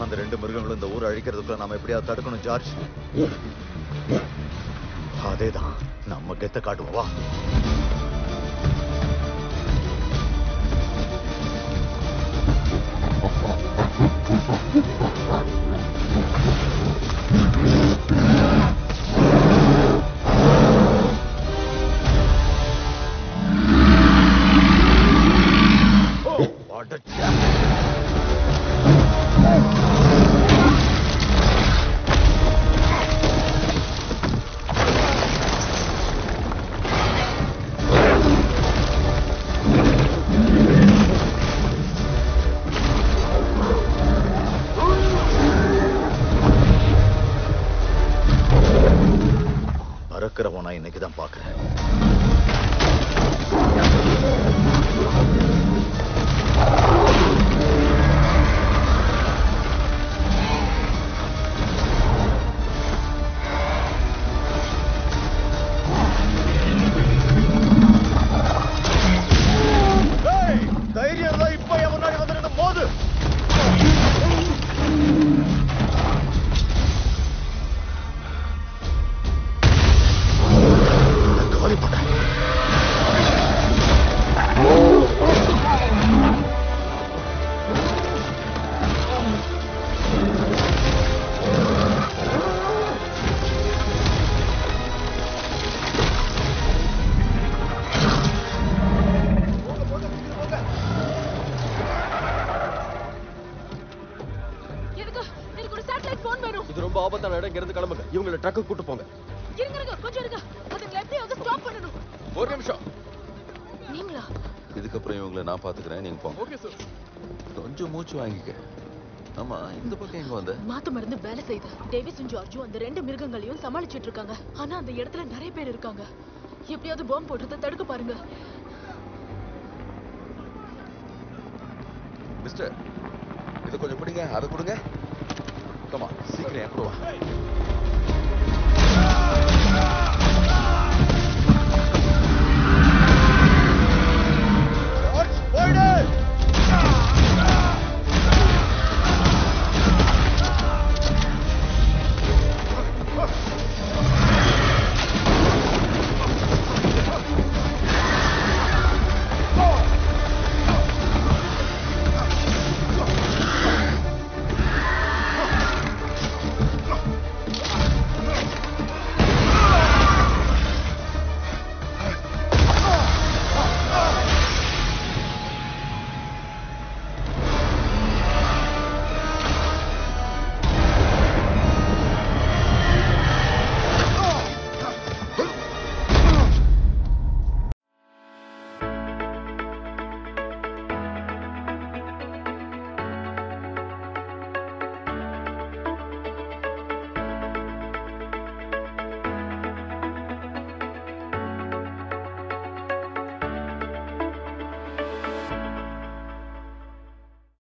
அந்த 2 மிருகங்களும் இந்த ஊரை அழிக்கிறதுக்குள்ள நாம எப்படியாவது தடுக்கணும் ஜார்ஜ். அதேதான், நம்ம கெத்த காட்டுவோம் வா. பறக்கிறவனா இன்னைக்குதான் பாக்குறேன். தைரியம் தான் இப்ப என் முன்னாடி வந்துட்டு போது. இவங்களை ட்ரக்கு கூட்டு போங்க. இருங்க கொஞ்சம் இருங்க. அதுங்களை எப்படியாவது ஸ்டாப் பண்ணணும். ஒரு நிமிஷம். நீங்களா? இதுக்கப்புறம் இவங்களை நான் பாத்துக்கிறேன், நீங்க போங்க. Okay sir. கொஞ்சம் மூச்சு வாங்கிக்க. ஆமா, இந்த பக்கம் எங்க வந்த? மாத்து மருந்து வேலை செய்யுது. டேவிஸும் ஜார்ஜும் அந்த 2 மிருகங்களையும் சமாளிச்சிட்டு இருக்காங்க. ஆனா அந்த இடத்துல நிறைய பேர் இருக்காங்க. எப்படியாவது பாம்பு போடுறத தடுக்க பாருங்க. மிஸ்டர், இதை கொஞ்சம் பிடிங்க, அதை கொடுங்க. கமா, சீக்கிரம் எப்படி வா.